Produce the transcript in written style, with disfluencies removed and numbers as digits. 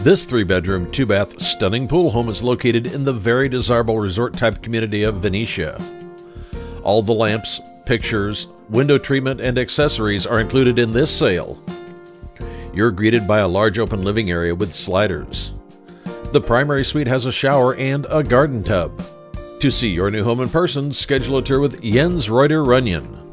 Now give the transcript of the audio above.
This 3-bedroom, 2-bath, stunning pool home is located in the very desirable resort-type community of Venetia. All the lamps, pictures, window treatment, and accessories are included in this sale. You're greeted by a large open living area with sliders. The primary suite has a shower and a garden tub. To see your new home in person, schedule a tour with Jens Reuter-Runyon.